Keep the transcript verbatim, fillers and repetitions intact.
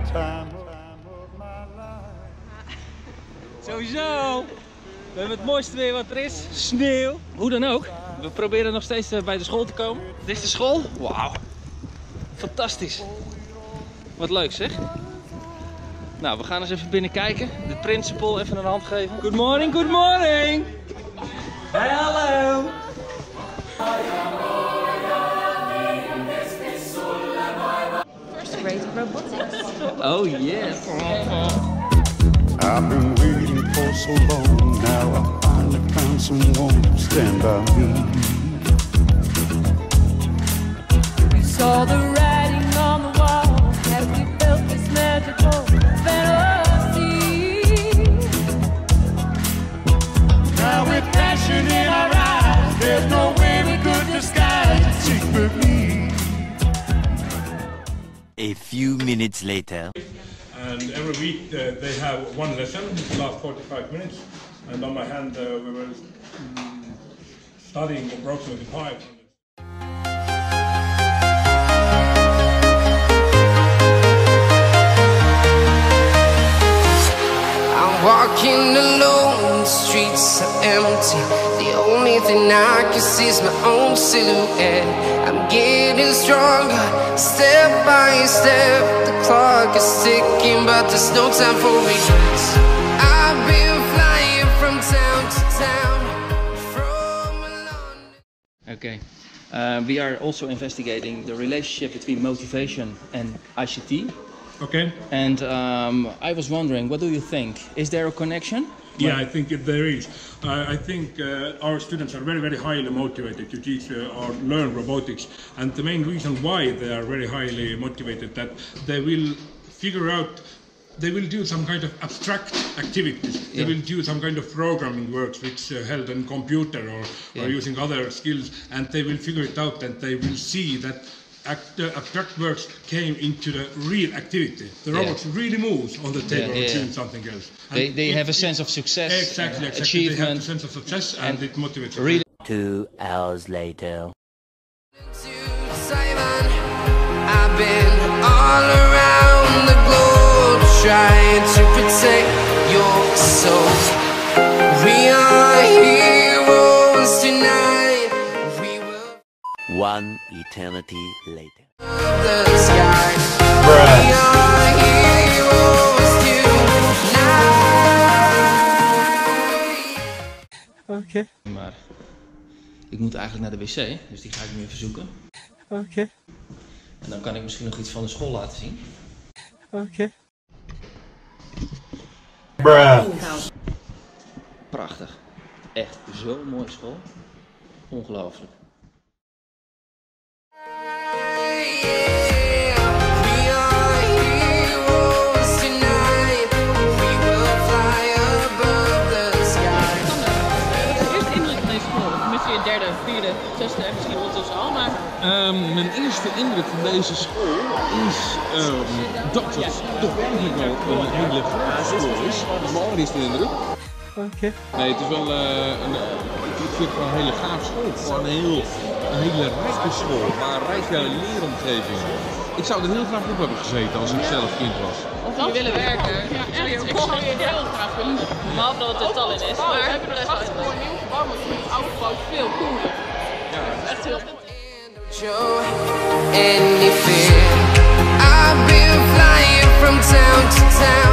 Sowieso! We hebben het mooiste weer wat er is. Sneeuw. Hoe dan ook. We proberen nog steeds bij de school te komen. Dit is de school. Wauw. Fantastisch. Wat leuk zeg. Nou, we gaan eens even binnen kijken. De principal even een hand geven. Good morning, good morning! Hey, hallo! First grade robotics. Oh yes! I've been waiting for so long, now I finally found someone to stand by me. We saw the writing on the wall as we built this magical fantasy. Now with passion in our eyes, there's no way we could disguise it secretly. A few minutes later. And every week uh, they have one lesson, it lasts forty-five minutes. And on my hand uh, we were um, studying approximately five. I'm walking alone, the streets are empty. The only thing I can see is my own silhouette. I'm getting stronger, step by step. The clock is ticking, but there's no time for regrets. I've been flying from town to town, from London. Okay. Uh, we are also investigating the relationship between motivation and I C T. Okay. And um, I was wondering, what do you think? Is there a connection? Yeah, I think if there is. Uh, I think uh, our students are very, very highly motivated to teach uh, or learn robotics. And the main reason why they are very highly motivated that they will figure out, they will do some kind of abstract activities. Yeah. They will do some kind of programming works which uh, held on computer or, Yeah. or using other skills. And they will figure it out and they will see that Act, uh, abstract works came into the real activity. The Yeah. robots really moves on the table Yeah, yeah. or doing something else. And They, they it- have a it- sense of success, Exactly, uh, exactly. achievement. They have a sense of success and, and it motivates them. really. Two hours later. Simon, I've been all around the globe trying to protect your soul. We are heroes tonight. We will One eternity later. love the sky. Bruh. We are heroes tonight. Okay. Maar ik moet eigenlijk naar de wc, dus die ga ik nu even zoeken. Oké. Okay. En dan kan ik misschien nog iets van de school laten zien. Oké. Okay. Bruh. Prachtig. Echt zo'n mooie school. Ongelooflijk. Derde, vierde, zesde en misschien ondertussen al, maar... Um, mijn eerste indruk van deze school is um, dat het toch eigenlijk wel een hele grote school is. Dat is mijn allereerste indruk. Oké. Okay. Nee, het is wel uh, een, ik vind het wel een hele gaaf school. Gewoon een, heel, een hele rijke school, maar een rijke leeromgeving. Ik zou er heel graag op hebben gezeten als ik zelf kind was. Of je willen werken. Ja, echt. Ik zou je heel graag willen. Behalve dat het in Tallinn is. Maar we hebben er echt achter voor een nieuw gebouw, maar het oude gebouw is veel cooler. Ja, echt heel goed. Any fear? I've been flying from town to town.